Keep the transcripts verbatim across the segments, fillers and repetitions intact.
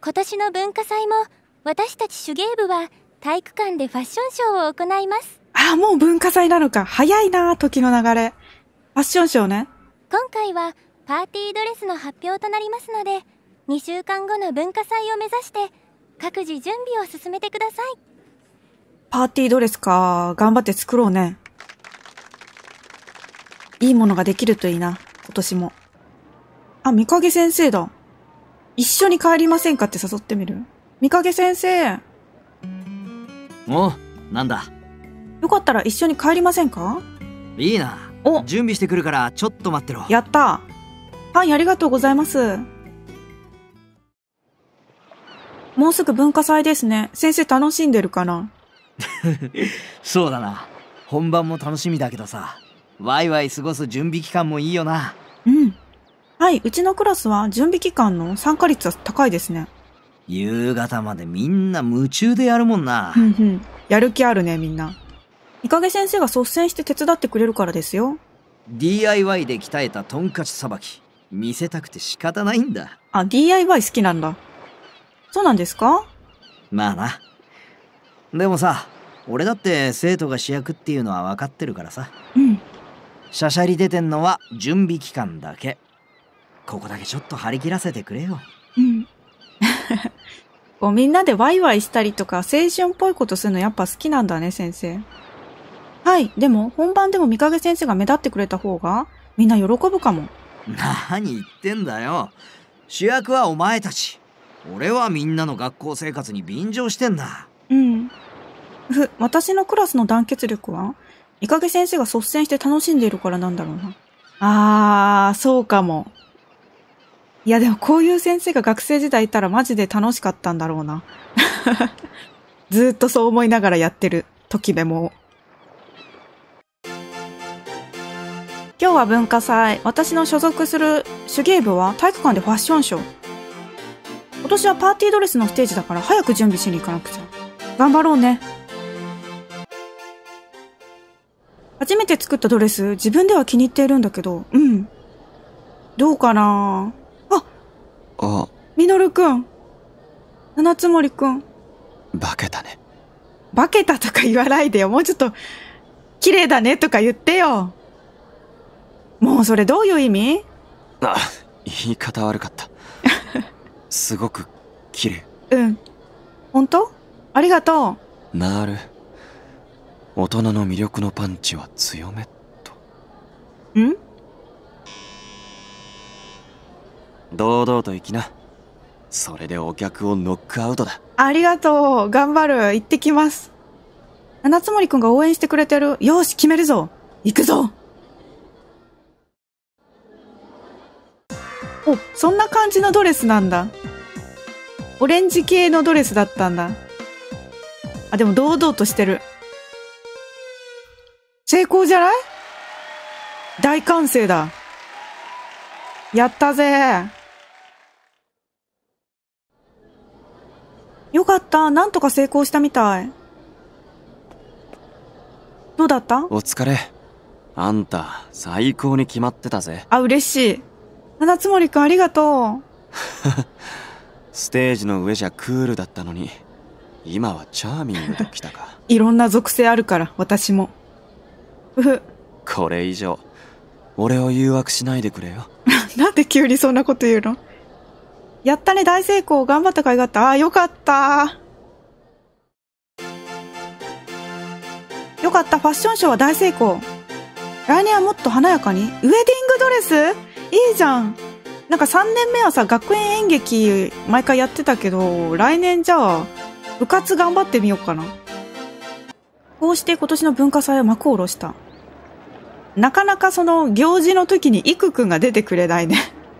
今年の文化祭も私たち手芸部は体育館でファッションショーを行います。 ああ、もう文化祭なのか。早いな、時の流れ。ファッションショーね。 今回はパーティードレスの発表となりますので、にしゅうかんごの文化祭を目指して各自準備を進めてください。 パーティードレスか。頑張って作ろうね。いいものができるといいな、今年も。あ、三影先生だ。一緒に帰りませんかって誘ってみる？三影先生。 おう、なんだ。 よかったら一緒に帰りませんか？ いいな。 お、 準備してくるからちょっと待ってろ。 やった。パンありがとうございます。もうすぐ文化祭ですね。先生楽しんでるかな？ そうだな。本番も楽しみだけどさ、ワイワイ過ごす準備期間もいいよな。 うん。はい、うちのクラスは準備期間の参加率は高いですね。 夕方までみんな夢中でやるもんな。 ふんふん。やる気あるね、みんな。三影先生が率先して手伝ってくれるからですよ。 ディーアイワイ で鍛えたトンカチさばき、見せたくて仕方ないんだ。 あ、ディーアイワイ 好きなんだ。そうなんですか？ まあな。でもさ、俺だって生徒が主役っていうのは分かってるからさ。 うん。 しゃしゃり出てんのは準備期間だけ。ここだけちょっと張り切らせてくれよ。 うん。こうみんなでワイワイしたりとか青春っぽいことするのやっぱ好きなんだね、先生。はい。でも本番でも三影先生が目立ってくれた方がみんな喜ぶかも。 何言ってんだよ。主役はお前たち。俺はみんなの学校生活に便乗してんだ。 うん。ふ、私のクラスの団結力は三影先生が率先して楽しんでいるからなんだろうな。あー、そうかも。いやでもこういう先生が学生時代いたらマジで楽しかったんだろうな。ずーっとそう思いながらやってる時でも。今日は文化祭。私の所属する手芸部は体育館でファッションショー。今年はパーティードレスのステージだから早く準備しに行かなくちゃ。頑張ろうね。初めて作ったドレス、自分では気に入っているんだけど、うん。どうかな？あ、 あ、 みのるくん。七つ森くん。 化けたね。 化けたとか言わないでよ。もうちょっと、綺麗だねとか言ってよ。もうそれどういう意味？ あ、言い方悪かった。すごく綺麗。 うん。本当？ありがとう。なる。大人の魅力のパンチは強めっと。 ん？ 堂々と行きな。それでお客をノックアウトだ。 ありがとう。頑張る。行ってきます。七つ森くんが応援してくれてる。よし、決めるぞ。行くぞ。お、そんな感じのドレスなんだ。オレンジ系のドレスだったんだ。あ、でも堂々としてる。成功じゃない？大歓声だ。やったぜ。よかった。なんとか成功したみたい。どうだった？ お疲れ。あんた、最高に決まってたぜ。 あ、嬉しい。七つ森くんありがとう。 ステージの上じゃクールだったのに、今はチャーミングときたか。 いろんな属性あるから、私も。うふ。 これ以上、俺を誘惑しないでくれよ。 なんで急にそんなこと言うの？やったね、大成功。頑張った甲斐があった。あー、よかった。よかった、ファッションショーは大成功。来年はもっと華やかに。ウェディングドレス？いいじゃん。なんかさんねんめはさ、学園演劇毎回やってたけど、来年じゃあ、部活頑張ってみようかな。こうして今年の文化祭は幕を下ろした。なかなかその行事の時にイクくんが出てくれないね。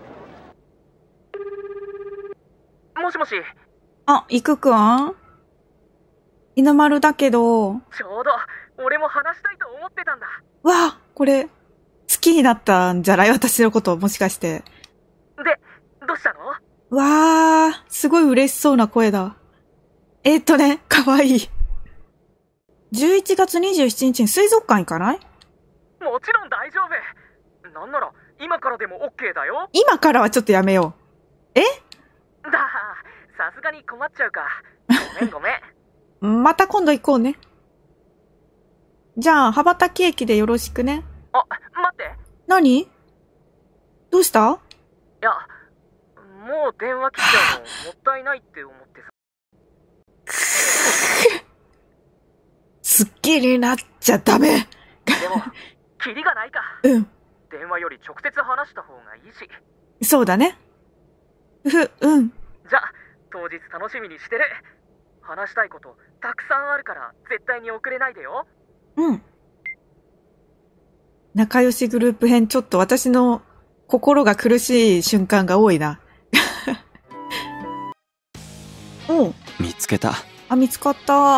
もしもし。 あ、イクくん？犬丸だけど。 ちょうど、俺も話したいと思ってたんだ。 わあ、これ、好きになったんじゃない？私のこと、もしかして。 で、どうしたの？ わあ、すごい嬉しそうな声だ。えー、っとね、かわいい。じゅういちがつにじゅうしちにちに水族館行かない？ もちろん大丈夫。なんなら、今からでも オーケー だよ。 今からはちょっとやめよう。え？ だ、 さすがに困っちゃうか。ごめんごめん。 また今度行こうね。じゃあ、羽ばたき駅でよろしくね。 あ、待って。 何？どうした？ いや、もう電話切っちゃうのもったいないって思ってさ。 すっきりなっちゃダメ。 でも、キリがないか。 うん。 電話より直接話した方がいいし。 そうだね。ふ、うん。 じゃあ、当日楽しみにしてる。話したいことたくさんあるから絶対に遅れないでよ。 うん。仲良しグループ編、ちょっと私の心が苦しい瞬間が多いな。おう。 見つけた。 あ、見つかった。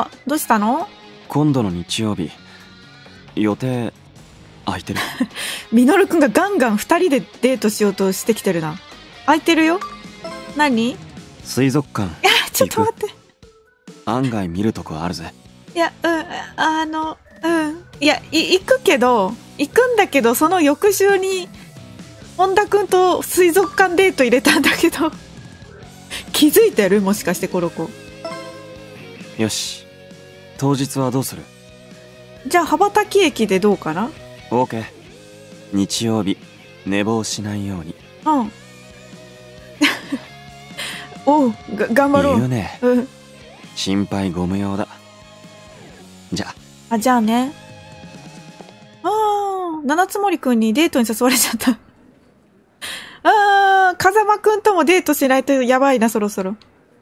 どうしたの？ 今度の日曜日、予定空いてる？ ミノルくんがガンガン二人でデートしようとしてきてるな。空いてるよ。何？ 水族館。 いや、ちょっと待って。 案外見るとこあるぜ。 いや、うん、あの、うん。いや、い、行くけど、行くんだけど、その翌週に、本田くんと水族館デート入れたんだけど、気づいてる？もしかしてこの子。 よし。当日はどうする？ じゃあ、羽ばたき駅でどうかな？ OK。日曜日、寝坊しないように。 うん。おう、が、頑張ろう。 言うね。 うん。 心配ご無用だ。じゃあ。 あ、じゃあね。あー、七つ森くんにデートに誘われちゃった。あー、風間くんともデートしないとやばいな、そろそろ。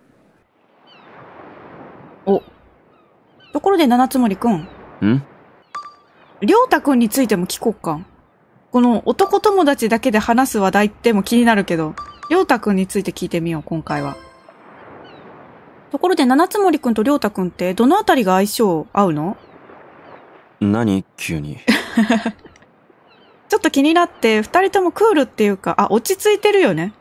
お。ところで七つ森くん。 ん？ りょうたくんについても聞こうか。この男友達だけで話す話題っても気になるけど、りょうたくんについて聞いてみよう、今回は。ところで七つ森くんとりょうたくんってどのあたりが相性合うの？ 何？急に。 ちょっと気になって、二人ともクールっていうか、あ、落ち着いてるよね。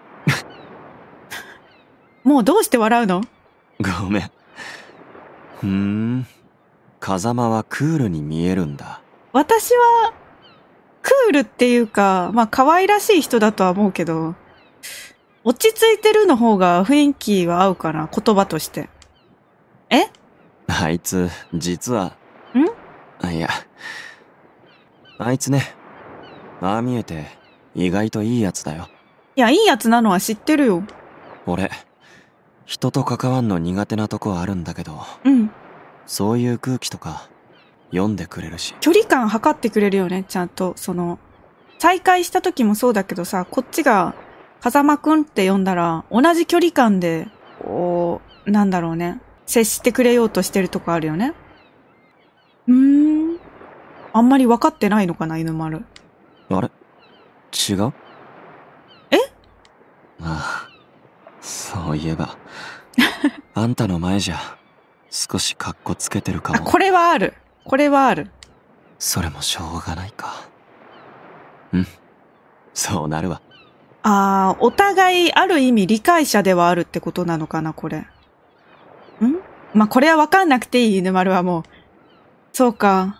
もうどうして笑うの？ ごめん。ふーん。風間はクールに見えるんだ。 私は、クールっていうか、まあ可愛らしい人だとは思うけど、落ち着いてるの方が雰囲気は合うかな、言葉として。え？ あいつ、実は。 ん？ あ、いや。あいつね。ああ見えて、意外といいやつだよ。 いや、いいやつなのは知ってるよ。 俺、人と関わんの苦手なとこあるんだけど。 うん。 そういう空気とか、読んでくれるし。 距離感測ってくれるよね、ちゃんと。その、再会した時もそうだけどさ、こっちが、風間くんって呼んだら、同じ距離感で、こう、なんだろうね。接してくれようとしてるとこあるよね。うーん。あんまり分かってないのかな、犬丸。 あれ？違う？ え？ ああ、そういえば。あんたの前じゃ、少しカッコつけてるかも。 あ、これはある。これはある。 それもしょうがないか。うん。そうなるわ。 あー、お互いある意味理解者ではあるってことなのかな、これ。ん？まあ、これは分かんなくていい、犬丸はもう。そうか。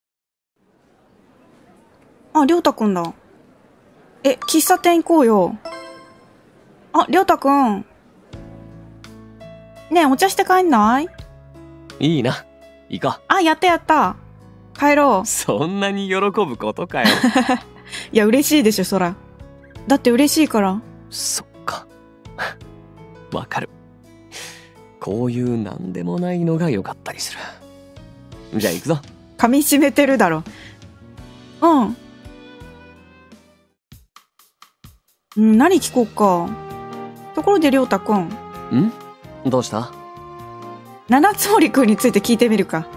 あ、りょうたくんだ。え、喫茶店行こうよ。あ、りょうたくん。ねえ、お茶して帰んない？ いいな。行こう。 あ、やったやった。帰ろう。 そんなに喜ぶことかよ。 いや、嬉しいでしょ、そら。だって嬉しいから。 そっか。わかる。こういうなんでもないのが良かったりする。じゃあ行くぞ。 噛み締めてるだろ。うん。うん、何聞こうか。ところでりょうたくん。 ん？どうした？ 七つ森くんについて聞いてみるか。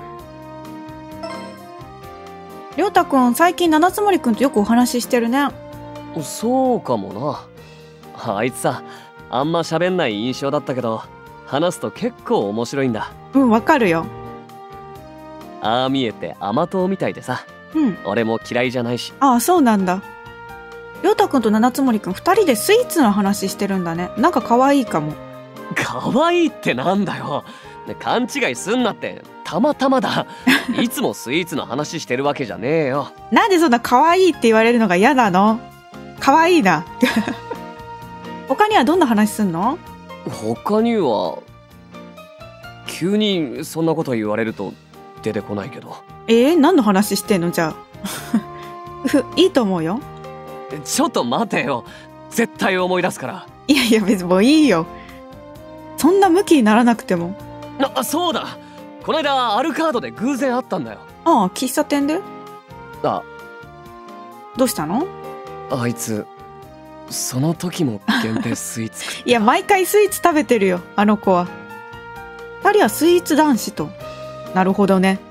りょうたくん、最近七つ森くんとよくお話ししてるね。 そうかもな。あいつさ、あんま喋んない印象だったけど、話すと結構面白いんだ。 うん、わかるよ。 ああ見えて甘党みたいでさ。 うん。 俺も嫌いじゃないし。 ああ、そうなんだ。りょうたくんと七つ森くん、二人でスイーツの話してるんだね。なんか可愛いかも。 可愛いってなんだよ。勘違いすんなって。たまたまだ。いつもスイーツの話してるわけじゃねえよ。 なんでそんな可愛いって言われるのが嫌なの？可愛いな。他にはどんな話すんの？ 他には急にそんなこと言われると出てこないけど。 えー、何の話してんのじゃあ。ふ、いいと思うよ。 ちょっと待てよ、絶対思い出すから。 いやいや、別にもういいよ。そんなムキにならなくても。 あ、そうだ、この間アルカードで偶然会ったんだよ。 ああ、喫茶店で？ あ、 どうしたの？ あいつその時も限定スイーツ食った。 いや、毎回スイーツ食べてるよ、あの子は。二人はスイーツ男子と。なるほどね。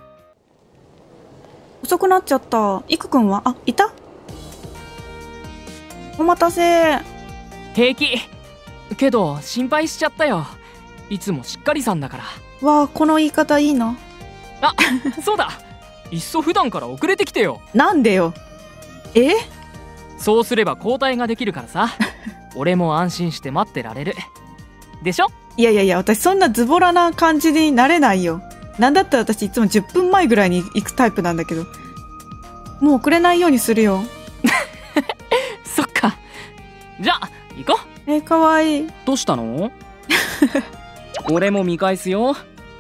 遅くなっちゃった。いくくんは、あ、いた？お待たせ。 平気。けど心配しちゃったよ。いつもしっかりさんだから。 わあ、この言い方いいな。 あ、そうだ。いっそ普段から遅れてきてよ。 なんでよ。え？ そうすれば交代ができるからさ。俺も安心して待ってられるでしょ。 いやいやいや、私そんなズボラな感じになれないよ。なんだったら私いつもじゅっぷんまえぐらいに行くタイプなんだけど。もう遅れないようにするよ。 そっか。じゃあ行こう。 えー、かわいい。 どうしたの？俺も見返すよ。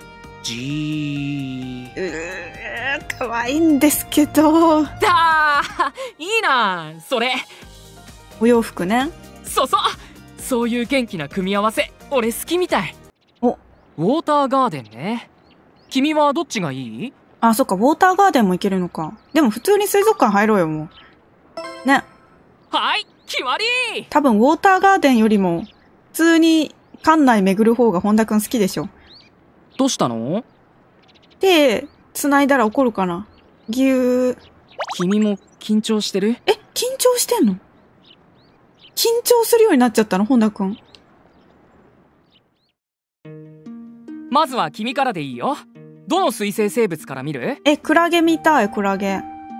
じー。 うー、かわいいんですけど。 だー、いいなそれ。 お洋服ね。 そうそう、そういう元気な組み合わせ俺好きみたい。 お、 ウォーターガーデンね。君はどっちがいい？ あ、そっか、ウォーターガーデンも行けるのか。でも普通に水族館入ろうよ、もう。ね。 はい、決まり。 多分ウォーターガーデンよりも、普通に館内巡る方が本田くん好きでしょ。 どうしたの？ 手、繋いだら怒るかな。ぎゅー。 君も緊張してる？ え、緊張してんの？緊張するようになっちゃったの、本田くん。 まずは君からでいいよ。どの水生生物から見る？ え、クラゲ見たい、クラゲ。あ、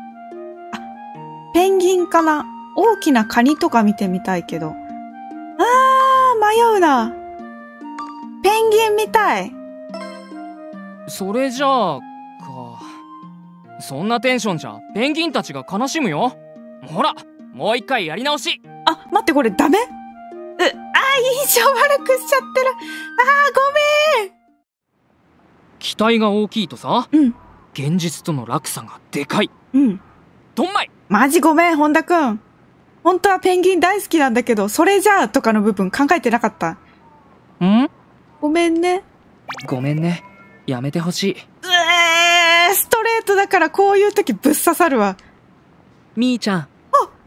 ペンギンかな。大きなカニとか見てみたいけど。あー、迷うな。ペンギン見たい。 それじゃあか。そんなテンションじゃペンギンたちが悲しむよ。ほら、もう一回やり直し。 あ、待って、これダメ？う、あー、印象悪くしちゃってる。あー、ごめん。 期待が大きいとさ、 うん。 現実との落差がでかい。 うん。 どんまい。 マジごめん、本田くん。本当はペンギン大好きなんだけど、それじゃあとかの部分考えてなかった。 ん？ ごめんね。 ごめんね。やめてほしい。 うえー、ストレートだからこういう時ぶっ刺さるわ。 みーちゃん。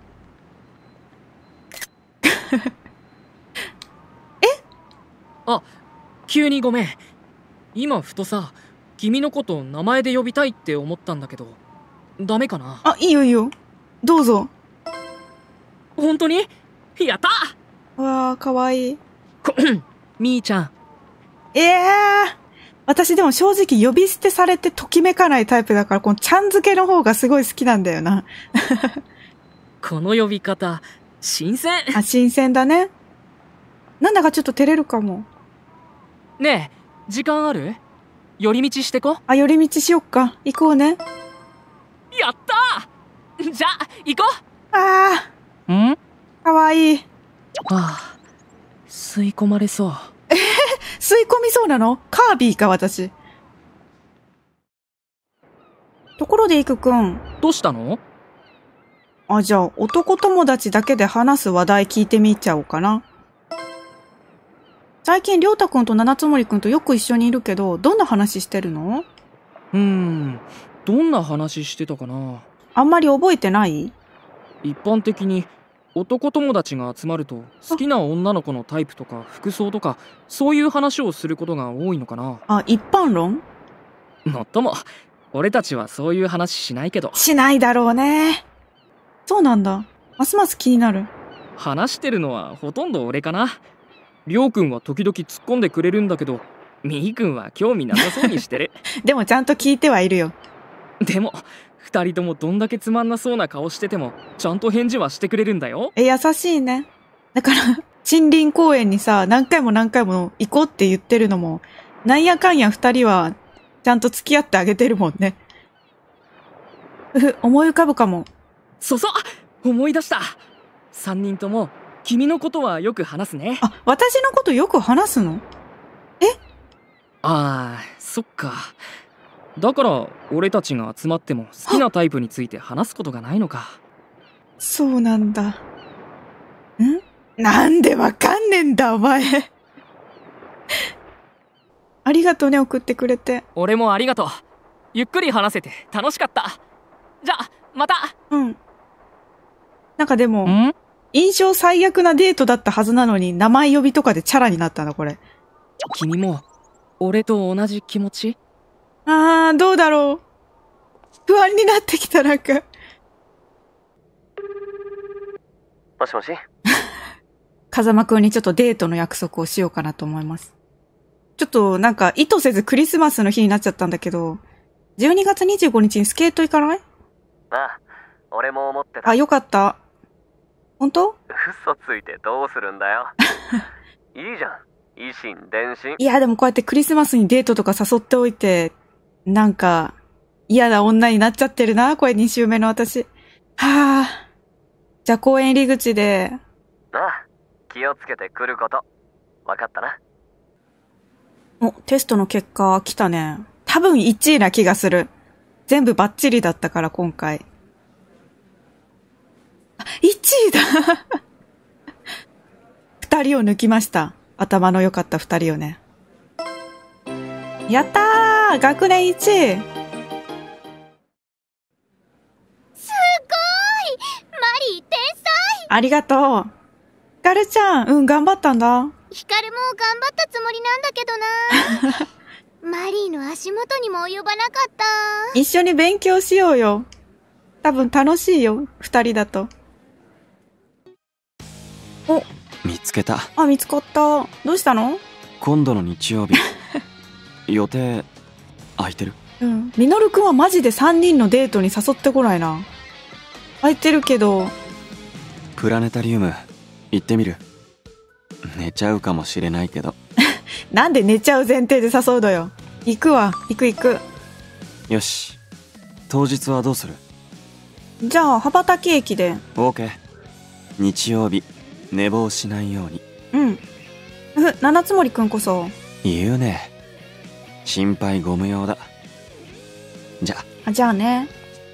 え？あ、急にごめん。今ふとさ、君のこと名前で呼びたいって思ったんだけど、ダメかな？ あ、いいよいいよ。どうぞ。 本当に？やった！ わー、かわいい。 みーちゃん。 ええー、私でも正直呼び捨てされてときめかないタイプだから、このちゃん付けの方がすごい好きなんだよな。 この呼び方、新鮮。 あ、新鮮だね。なんだかちょっと照れるかも。 ねえ、時間ある？寄り道してこ。 あ、寄り道しよっか。行こうね。 やったー！じゃあ、行こう。あー。ん？ かわいい。 はあ、吸い込まれそう。 えー、吸い込みそうなの？カービィか、私。ところで、いくくん。 どうしたの？ あ、じゃあ、男友達だけで話す話題聞いてみちゃおうかな。最近、りょうたくんと七つ森くんとよく一緒にいるけど、どんな話してるの？ うーん、どんな話してたかな。 あんまり覚えてない？ 一般的に男友達が集まると好きな女の子のタイプとか服装とかそういう話をすることが多いのかな。 あ、一般論？ もっとも俺たちはそういう話しないけど。 しないだろうね。そうなんだ。ますます気になる。 話してるのはほとんど俺かな。りょうくんは時々突っ込んでくれるんだけど、みーくんは興味なさそうにしてる。 でもちゃんと聞いてはいるよ。 でも二人ともどんだけつまんなそうな顔しててもちゃんと返事はしてくれるんだよ。 え、優しいね。だから森林公園にさ、何回も何回も行こうって言ってるのも、なんやかんや二人はちゃんと付き合ってあげてるもんね。うふ、思い浮かぶかも。 そうそう、思い出した。三人とも君のことはよく話すね。 あ、私のことよく話すの？ ああ、そっか。だから俺たちが集まっても好きなタイプについて話すことがないのか。 そうなんだ。ん？なんでわかんねえんだ、お前。ありがとうね、送ってくれて。 俺もありがとう。ゆっくり話せて楽しかった。じゃあ、また。 うん。なんかでも、 ん？ 印象最悪なデートだったはずなのに、名前呼びとかでチャラになったんだ、これ。 君も俺と同じ気持ち？ あー、どうだろう。不安になってきた、なんか。 もしもし。 風間くんにちょっとデートの約束をしようかなと思います。ちょっとなんか意図せずクリスマスの日になっちゃったんだけど、じゅうにがつにじゅうごにちにスケート行かない？ ああ、俺も思ってた。 あ、よかった。本当？ 嘘ついてどうするんだよ。いいじゃん。以心伝心。 いや、でもこうやってクリスマスにデートとか誘っておいて、なんか嫌な女になっちゃってるな、これに週目の私。はぁ。じゃあ公園入り口で。 ああ、気をつけて来ること。わかったな。 お、テストの結果来たね。多分いちいな気がする。全部バッチリだったから今回。あ、いちいだ二人を抜きました。頭の良かった二人をね。やったー！学年いちい！ すごーい！マリー天才！ ありがとう。ヒカルちゃん、うん、頑張ったんだ。 ヒカルも頑張ったつもりなんだけどな。マリーの足元にも及ばなかった。 一緒に勉強しようよ。多分楽しいよ、二人だと。お、 見つけた。 あ、見つかった。どうしたの？ 今度の日曜日予定空いてる？ うん。ミノルくんはマジで三人のデートに誘ってこないな。空いてるけど。 プラネタリウム行ってみる？寝ちゃうかもしれないけど。 なんで寝ちゃう前提で誘うのよ。行くわ。行く行く。 よし。当日はどうする？ じゃあ羽ばたき駅で。 オーケー。日曜日寝坊しないように。 うん。ふ、七つ森くんこそ。 言うね。心配ご無用だ。じゃあ、じゃあね。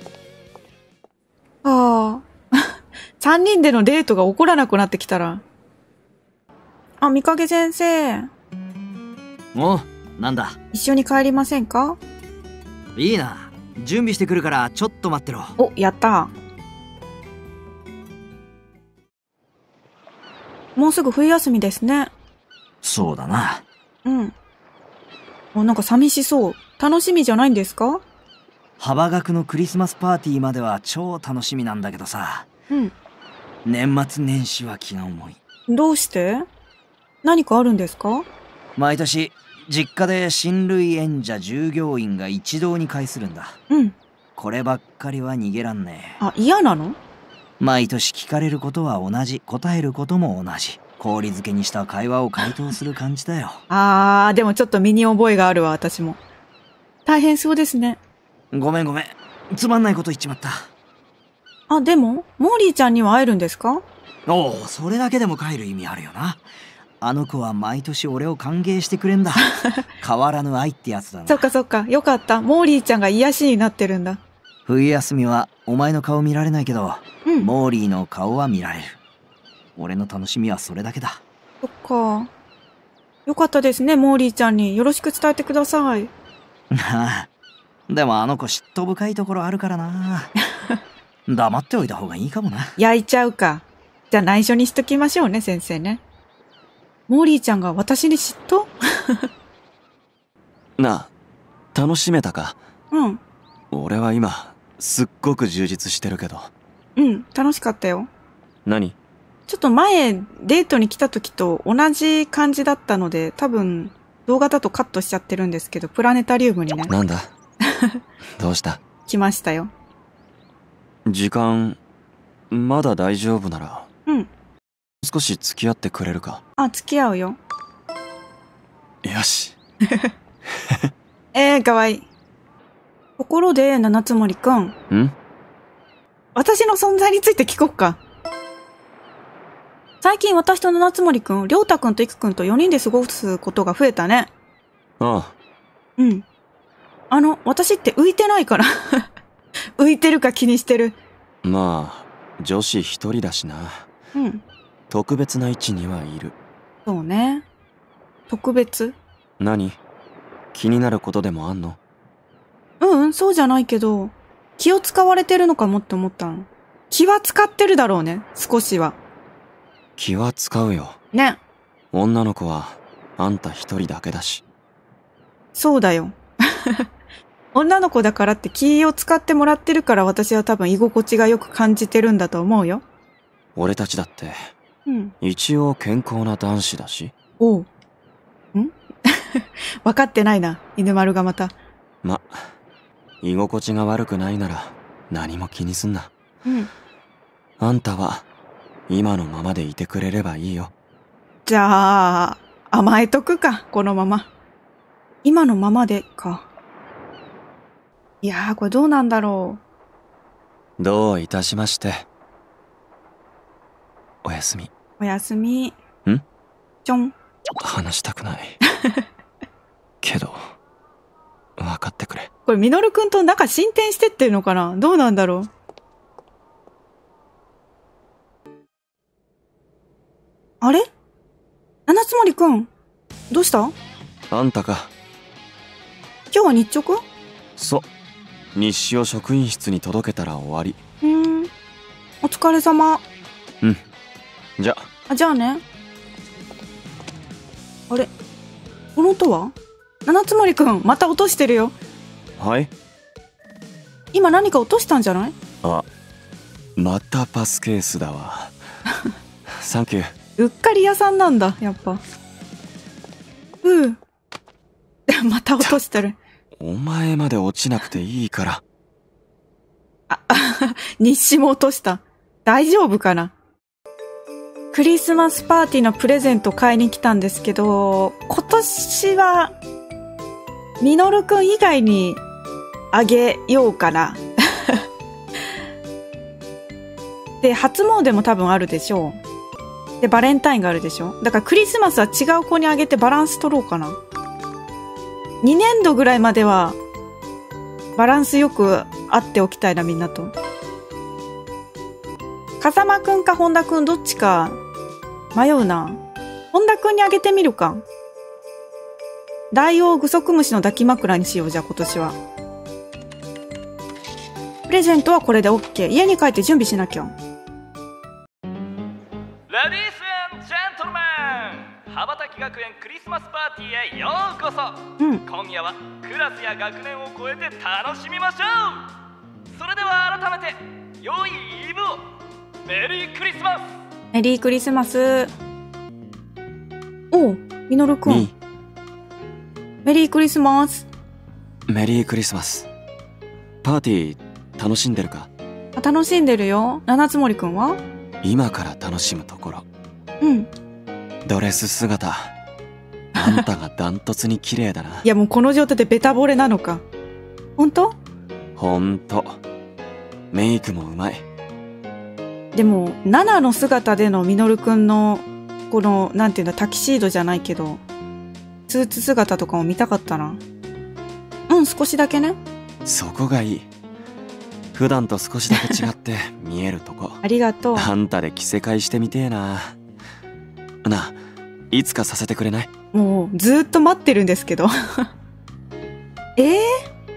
ああ。三人でのデートが起こらなくなってきたら。あ、三影先生。 おう、なんだ。 一緒に帰りませんか？ いいな。準備してくるからちょっと待ってろ。 お、やった。もうすぐ冬休みですね。 そうだな。 うん。お、なんか寂しそう。楽しみじゃないんですか？ 幅学のクリスマスパーティーまでは超楽しみなんだけどさ。 うん。 年末年始は気が重い。 どうして？何かあるんですか？ 毎年実家で親類縁者従業員が一堂に会するんだ。 うん。 こればっかりは逃げらんねえ。 あ、嫌なの？ 毎年聞かれることは同じ、答えることも同じ。氷漬けにした会話を回答する感じだよ。 あー、でもちょっと身に覚えがあるわ、私も。大変そうですね。 ごめんごめん。つまんないこと言っちまった。 あ、でも、モーリーちゃんには会えるんですか？ おお、それだけでも帰る意味あるよな。あの子は毎年俺を歓迎してくれんだ。変わらぬ愛ってやつだな。 そっかそっか、よかった。モーリーちゃんが癒しになってるんだ。 冬休みはお前の顔見られないけど、 うん。 モーリーの顔は見られる。俺の楽しみはそれだけだ。 そっか。よかったですね、モーリーちゃんに。よろしく伝えてください。 ああ。でもあの子嫉妬深いところあるからな。黙っておいた方がいいかもな。 焼いちゃうか。じゃあ内緒にしときましょうね、先生ね。モーリーちゃんが私に嫉妬？ なあ、楽しめたか？ うん。 俺は今すっごく充実してるけど。 うん、楽しかったよ。 何？ ちょっと前デートに来た時と同じ感じだったので、多分動画だとカットしちゃってるんですけど、プラネタリウムにね。 なんだ？どうした？ 来ましたよ。 時間まだ大丈夫なら、 うん。 少し付き合ってくれるか？ あ、付き合うよ。 よし。 えー、かわいい。ところで、七つ森くん。 ん？ 私の存在について聞こっか。 最近私と七つ森くん、りょうたくんといくくんとよにんで過ごすことが増えたね。 ああ、 うん。あの、私って浮いてないから。浮いてるか気にしてる。 まあ女子一人だしな。 うん。 特別な位置にはいる。 そうね。特別？ 何？気になることでもあんの？ うんうん、そうじゃないけど、気を使われてるのかもって思ったの。気は使ってるだろうね、少しは。 気は使うよ。 ね。 女の子はあんた一人だけだし。 そうだよ。女の子だからって気を使ってもらってるから私は多分居心地がよく感じてるんだと思うよ。 俺たちだってうん。 一応健康な男子だし。 おう。ん分かってないな、犬丸がまた。 ま、居心地が悪くないなら何も気にすんな。 うん。 あんたは今のままでいてくれればいいよ。 じゃあ、甘えとくか、このまま。今のままでか。いやー、これどうなんだろどういたしまして。おやすみ。 う。おやすみ。 ん？ ちょん。 話したくない。けど、分かってくれ。 これ、ミノルくんと仲進展してってるのかな？どうなんだろう。あれ？七つ森くん、どうした？ あんたか。 今日は日直？ そう。日誌を職員室に届けたら終わり。 うーん。お疲れ様。 うん。じゃ。 あ、じゃあね。あれ？この音は？七つ森くん、また落としてるよ。 はい？ 今何か落としたんじゃない？ あ、またパスケースだわ。サンキュー。 うっかり屋さんなんだ、やっぱ。うう。また落としてる。 お前まで落ちなくていいから。 あ、日誌も落とした。大丈夫かな？クリスマスパーティーのプレゼント買いに来たんですけど、今年は、ミノルくん以外にあげようかな。で、初詣も多分あるでしょう。で、バレンタインがあるでしょ。だからクリスマスは違う子にあげてバランス取ろうかな。にねんどぐらいまでは、バランスよくあっておきたいな、みんなと。風間くんか本田くんどっちか迷うな。本田くんにあげてみるか。大王グソクムシの抱き枕にしよう、じゃあ今年は。プレゼントはこれで OK。家に帰って準備しなきゃ。 レディース&ジェントルメン、羽ばたき学園クリスマスパーティーへようこそ。 うん。 今夜はクラスや学年を超えて楽しみましょう。それでは改めて良いイブを。メリークリスマス。 メリークリスマス。おう、ミノルくん。 にメリークリスマス。 メリークリスマス。パーティー楽しんでるか？ あ、楽しんでるよ。七つ森くんは？ 今から楽しむところ。 うん。 ドレス姿、あんたがダントツに綺麗だな。 いやもうこの状態でベタ惚れなのか。ほんと？ ほんと。メイクもうまい。 でも、ナナの姿でのミノルくんの、この、なんていうんだ、タキシードじゃないけど、スーツ姿とかも見たかったな。うん、少しだけね。 そこがいい。普段と少しだけ違って見えるとこ。 ありがとう。 あんたで着せ替えしてみてえな。なあ、いつかさせてくれない？ もう、ずーっと待ってるんですけど。ええ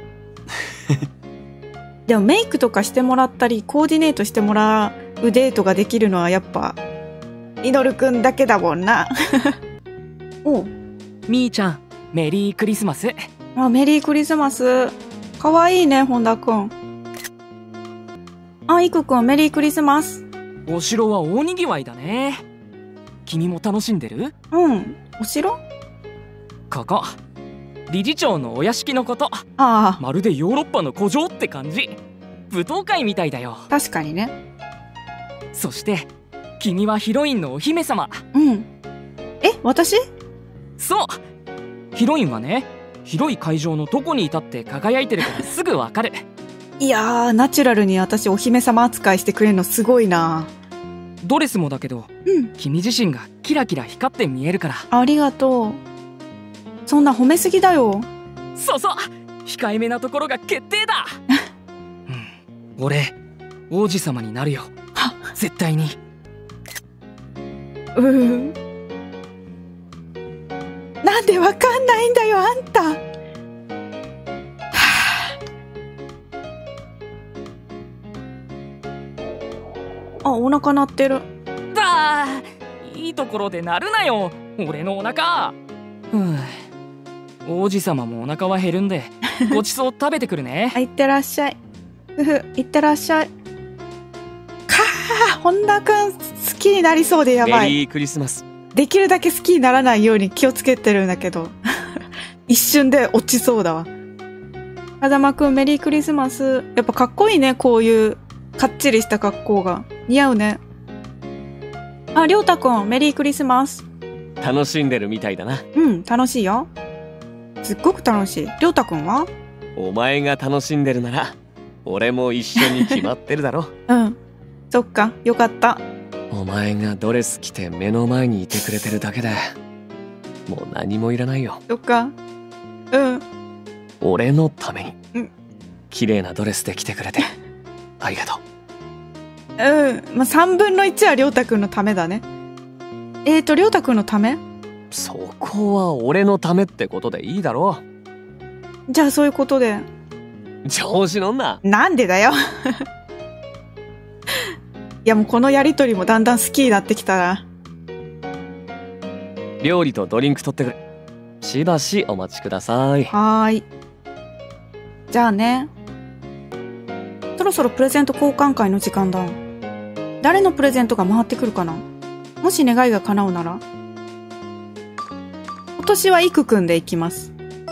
ー、でもメイクとかしてもらったり、コーディネートしてもらうデートができるのはやっぱ、ミノルくんだけだもんな。おう。 みーちゃん、メリークリスマス。 あ、メリークリスマス。かわいいね、本田くん。あ、いくくん、メリークリスマス。 お城は大にぎわいだね。君も楽しんでる？ うん。お城？ ここ理事長のお屋敷のこと。 ああ、 まるでヨーロッパの古城って感じ。舞踏会みたいだよ。 確かにね。 そして君はヒロインのお姫様。 うん。え、私？ そうヒロインはね、広い会場のどこにいたって輝いてるからすぐわかる。 いやー、ナチュラルに私お姫様扱いしてくれるのすごいな。 ドレスもだけど、 うん。 君自身がキラキラ光って見えるから。 ありがとう。そんな褒めすぎだよ。 そうそう、控えめなところが決定だ。うん、俺王子様になるよ、絶対に。 うーん。なんでわかんないんだよ、あんた。はあ。あ、お腹鳴ってる。 だー、いいところで鳴るなよ、俺のお腹。うん、王子様もお腹は減るんで、ごちそう食べてくるね。 あ、いってらっしゃい。ふふ、いってらっしゃい。かあ、本田くん好きになりそうでやばい。 メリークリスマス。 できるだけ好きにならないように気をつけてるんだけど一瞬で落ちそうだわ。風間くんメリークリスマス。やっぱかっこいいね、こういうかっちりした格好が似合うね。あ、りょうたくんメリークリスマス。 楽しんでるみたいだな。 うん、楽しいよ。すっごく楽しい。りょうたくんは？ お前が楽しんでるなら俺も一緒に決まってるだろ。 うん、そっか、よかった。 お前がドレス着て目の前にいてくれてるだけでもう何もいらないよ。 そっか。うん。 俺のために、 うん、 綺麗なドレスで着てくれてありがとう。うん、まあ、さんぶんのいちはりょうたくんのためだね。えーと、りょうたくんのため？ そこは俺のためってことでいいだろう。じゃあそういうことで。 調子乗んな。 なんでだよいや、もうこのやりとりもだんだん好きになってきたな。 料理とドリンク取ってくる。しばしお待ちください。 はーい。じゃあね。そろそろプレゼント交換会の時間だ。誰のプレゼントが回ってくるかな。もし願いが叶うなら。今年はいくくんでいきます。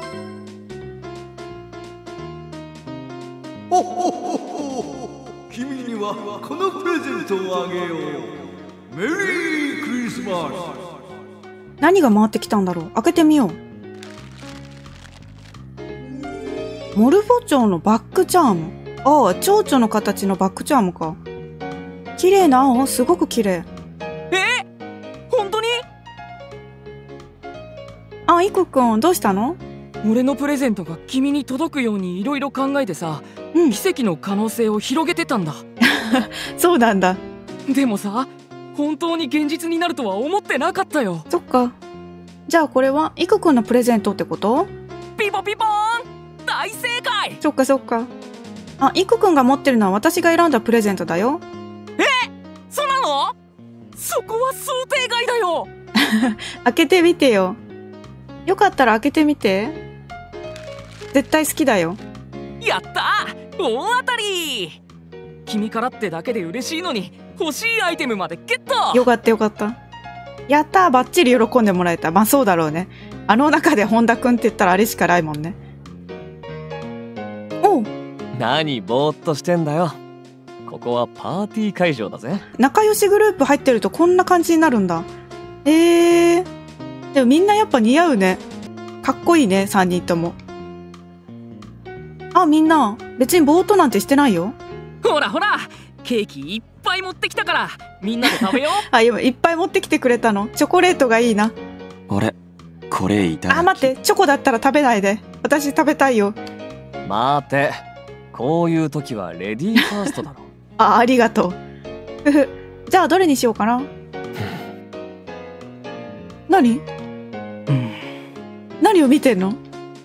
ほほほほ、君にはこのプレゼントをあげよう。メリークリスマス。 何が回ってきたんだろう。開けてみよう。モルフォチョウのバックチャーム。ああ、蝶々の形のバックチャームか。綺麗な青、すごく綺麗。 え、本当に？ あ、いくくん、どうしたの？ 俺のプレゼントが君に届くようにいろいろ考えてさ、うん、奇跡の可能性を広げてたんだそうなんだ。 でもさ、本当に現実になるとは思ってなかったよ。 そっか。じゃあこれはいくくんのプレゼントってこと？ ピポピポーン、大正解。 そっかそっか。あ、いくくんが持ってるのは私が選んだプレゼントだよ。 え、そうなの？そこは想定外だよ開けてみてよ。よかったら開けてみて。絶対好きだよ。 やったー、大当たり。君からってだけで嬉しいのに欲しいアイテムまでゲット。 よかったよかった。やったー、バッチリ喜んでもらえた。まあそうだろうね。あの中で本田くんって言ったらあれしかないもんね。おう。 何ぼーっとしてんだよ。ここはパーティー会場だぜ。 仲良しグループ入ってるとこんな感じになるんだ。えー。でもみんなやっぱ似合うね。かっこいいね、さんにんとも。あ、みんな別にぼーっとなんてしてないよ。 ほらほら、ケーキいっぱい持ってきたからみんなで食べようあ、今いっぱい持ってきてくれたの。チョコレートがいいな。 俺これいただき。 あ、待って、チョコだったら食べないで。私食べたいよ。 待て、こういう時はレディーファーストだろあ、ありがとう。ふふ。じゃあどれにしようかな。何？ うん、 何を見てんの？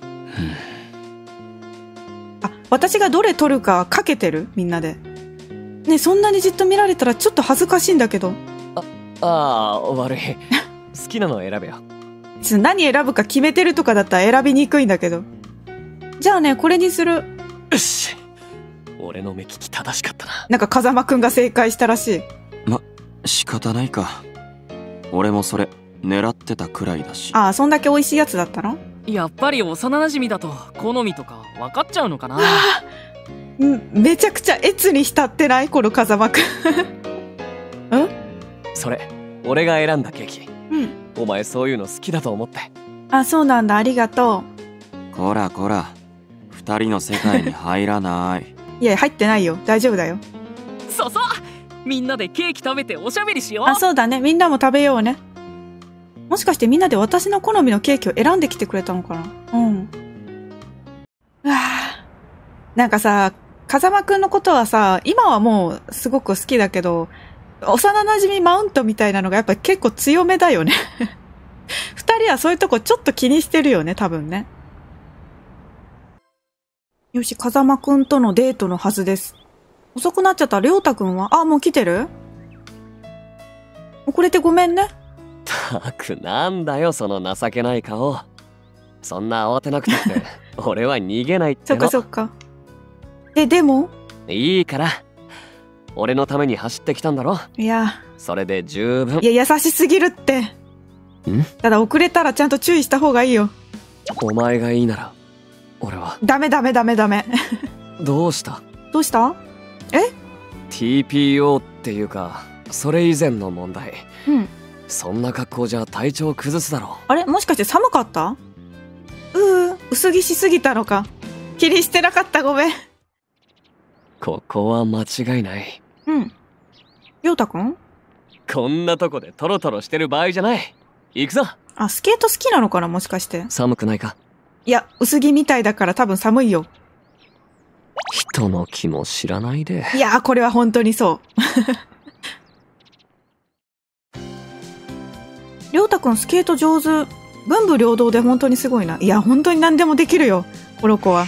あ、私がどれ取るかかけてる？みんなで。ね、そんなにじっと見られたらちょっと恥ずかしいんだけど。 あ、あー悪い。好きなの選べよ。 何選ぶか決めてるとかだったら選びにくいんだけど。じゃあね、これにする。 よし、俺の目利き正しかったな。 なんか風間くんが正解したらしい。 ま、仕方ないか。俺もそれ狙ってたくらいだし。 ああ、そんだけ美味しいやつだったの？ やっぱり幼馴染だと好みとか分かっちゃうのかな。 うん、めちゃくちゃ悦に浸ってないこの風間くん。ん？ それ俺が選んだケーキ。 うん。 お前そういうの好きだと思って。 あ、そうなんだ、ありがとう。こらこら、二人の世界に入らない。 いや、入ってないよ、大丈夫だよ。 そうそう、 みんなでケーキ食べておしゃべりしよう。 あ、そうだね。みんなも食べようね。もしかしてみんなで私の好みのケーキを選んできてくれたのかな。うん。うわぁ。なんかさ、風間くんのことはさ、今はもうすごく好きだけど、幼馴染マウントみたいなのがやっぱり結構強めだよね。二人はそういうとこちょっと気にしてるよね、多分ね。よし、風間くんとのデートのはずです。遅くなっちゃったりょうたくんは、あ、もう来てる？遅れてごめんね。 たく、なんだよその情けない顔。そんな慌てなくたって俺は逃げないってそっの。 かそっか。で、でもいいから。俺のために走ってきたんだろ。 いや、 それで十分。 いや、優しすぎるって。 ん？ ただ遅れたらちゃんと注意した方がいいよ。 お前がいいなら俺は。 ダメダメダメダメ。 どうした？ どうした？え？ ティーピーオー っていうかそれ以前の問題。 うん。 そんな格好じゃ体調崩すだろ。 あれ、もしかして寒かった？うー、薄着しすぎたのか。気にしてなかった、ごめん。 ここは間違いない。 うん。りょうたくん？ こんなとこでトロトロしてる場合じゃない。行くぞ。 あ、スケート好きなのかな、もしかして。 寒くないか？ いや、薄着みたいだから多分寒いよ。 人の気も知らないで。 いやー、これは本当にそう。りょうたくんスケート上手。文武両道で本当にすごいな。いや、本当に何でもできるよ、この子は。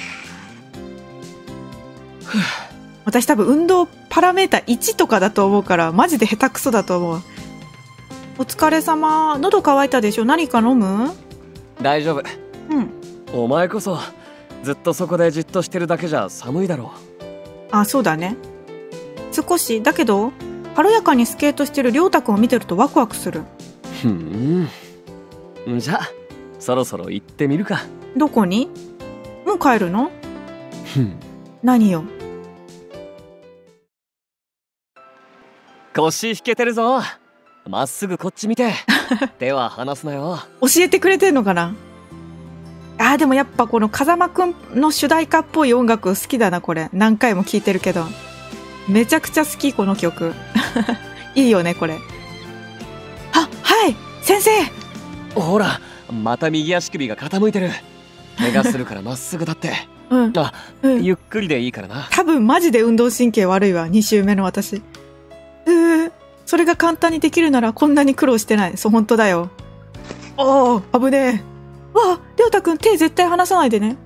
私多分運動パラメータいちとかだと思うから、マジで下手くそだと思う。お疲れ様。喉乾いたでしょ？何か飲む？ 大丈夫。 うん。 お前こそずっとそこでじっとしてるだけじゃ寒いだろう。あ、そうだね。少しだけど軽やかにスケートしてるりょうたくんを見てるとワクワクする。 ふん。じゃあそろそろ行ってみるか。 どこに？もう帰るの？ ふん。 何よ。 腰引けてるぞ。まっすぐこっち見て。手は離すなよ。 教えてくれてんのかな。あー、でもやっぱこの風間くんの主題歌っぽい音楽好きだな、これ。何回も聴いてるけど。めちゃくちゃ好き、この曲。いいよね、これ。あ、はい、先生。 ほら、また右足首が傾いてる。怪我するからまっすぐ立って。 うん。 あ、うん、ゆっくりでいいからな。 多分マジで運動神経悪いわ、に週目の私。うー、それが簡単にできるならこんなに苦労してない。そう、本当だよ。おー、危ねえ。わあ、りょうたくん手絶対離さないでね。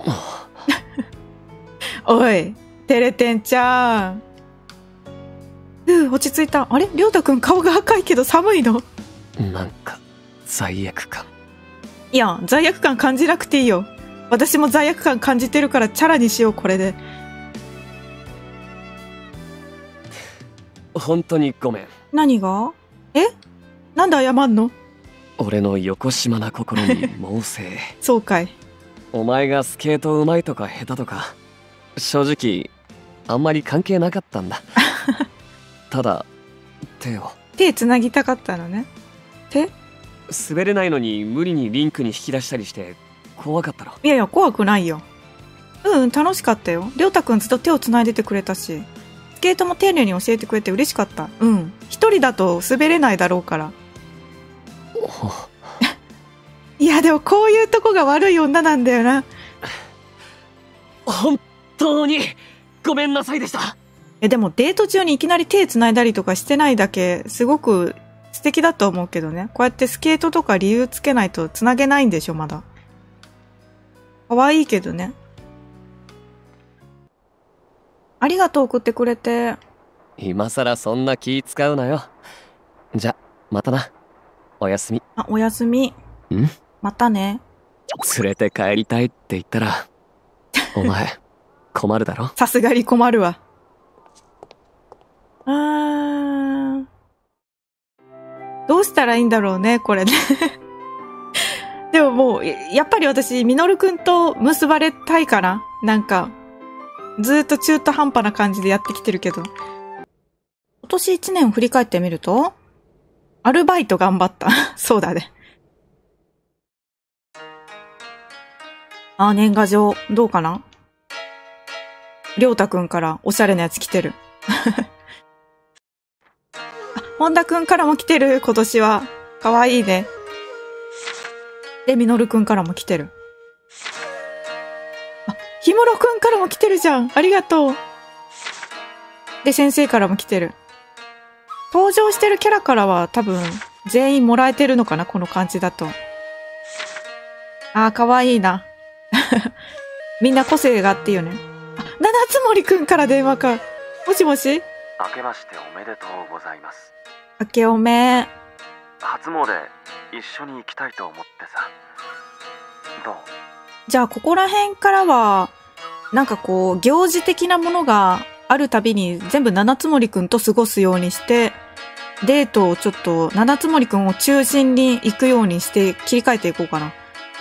おい、てれてんちゃん。うー、落ち着いた。あれ、りょうたくん顔が赤いけど寒いの？ なんか罪悪感。 いや、罪悪感感じなくていいよ。私も罪悪感感じてるからチャラにしよう、これで。 本当にごめん。 何が？え？なんで謝んの？ 俺のよこしまな心に猛省。 そうかい。 お前がスケート上手いとか下手とか正直あんまり関係なかったんだ。ただ手を手つなぎたかったのね。手？ 滑れないのに無理にリンクに引き出したりして怖かったろ。 いやいや、怖くないよ。うん、楽しかったよ。りょうたくんずっと手をつないでてくれたし、スケートも丁寧に教えてくれて嬉しかった。うん。一人だと滑れないだろうから。いや、でもこういうとこが悪い女なんだよな。 本当にごめんなさいでした。 え、でもデート中にいきなり手つないだりとかしてないだけすごく素敵だと思うけどね。こうやってスケートとか理由つけないとつなげないんでしょ、まだ。可愛いけどね。ありがとう、送ってくれて。 今さらそんな気使うなよ。じゃ、またな。おやすみ。 あ、おやすみ。 ん？ またね。 連れて帰りたいって言ったら、お前、困るだろ？ さすがに困るわ。あー。どうしたらいいんだろうね、これね。でももう、やっぱり私、ミノルくんと結ばれたいかな？なんか、ずーっと中途半端な感じでやってきてるけど。今年一年を振り返ってみると、アルバイト頑張った。そうだね。あ、年賀状、どうかな？りょうたくんからおしゃれなやつ来てる。 本田くんからも来てる、今年は。かわいいね。で、みのるくんからも来てる。あ、ひむろくんからも来てるじゃん。ありがとう。で、先生からも来てる。登場してるキャラからは多分、全員もらえてるのかな、この感じだと。あー、かわいいな。みんな個性があっていいよね。あ、七つ森くんから電話か。もしもし？ 明けましておめでとうございます。 明けおめ。 初詣一緒に行きたいと思ってさ。どう？ じゃあここら辺からはなんかこう行事的なものがあるたびに全部七つ森くんと過ごすようにして、デートをちょっと七つ森くんを中心に行くようにして切り替えていこうかな。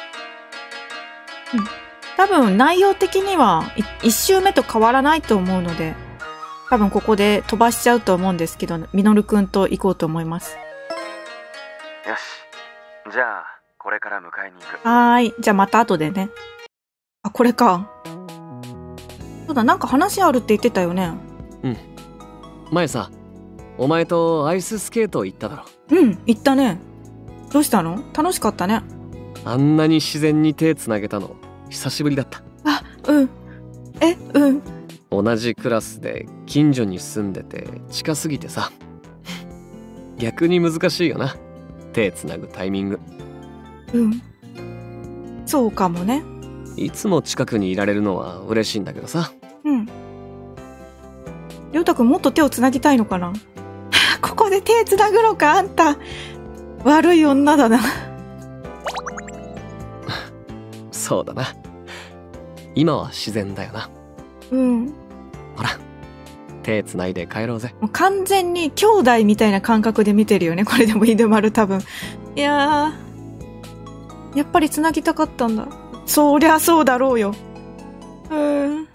うん。多分内容的には一周目と変わらないと思うので、多分ここで飛ばしちゃうと思うんですけど、みのるくんと行こうと思います。 よし。じゃあ、これから迎えに行く。 はーい。じゃあまた後でね。あ、これか。そうだ、なんか話あるって言ってたよね。 うん。前さ、お前とアイススケート行っただろ。 うん、行ったね。どうしたの？楽しかったね。 あんなに自然に手つなげたの、久しぶりだった。 あ、うん。え、うん。 同じクラスで近所に住んでて近すぎてさ。逆に難しいよな。手つなぐタイミング。 うん。そうかもね。 いつも近くにいられるのは嬉しいんだけどさ。 うん。りょうたくんもっと手をつなぎたいのかな？ここで手つなぐのか、あんた。悪い女だな。 そうだな。今は自然だよな。 うん。 ほら、手つないで帰ろうぜ。 もう完全に兄弟みたいな感覚で見てるよね。これでもいいでまる多分。いやー。やっぱりつなぎたかったんだ。そりゃそうだろうよ。うーん。